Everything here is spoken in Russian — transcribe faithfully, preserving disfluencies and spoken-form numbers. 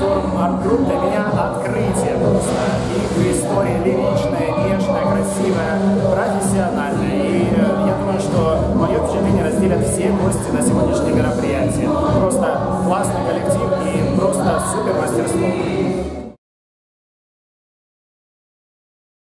Storm Art Group для меня открытие просто. Их история лиричная, нежная, красивая, профессиональная. И я думаю, что мое впечатление разделят все гости на сегодняшнее мероприятие. Просто классный коллектив и просто супер мастерство.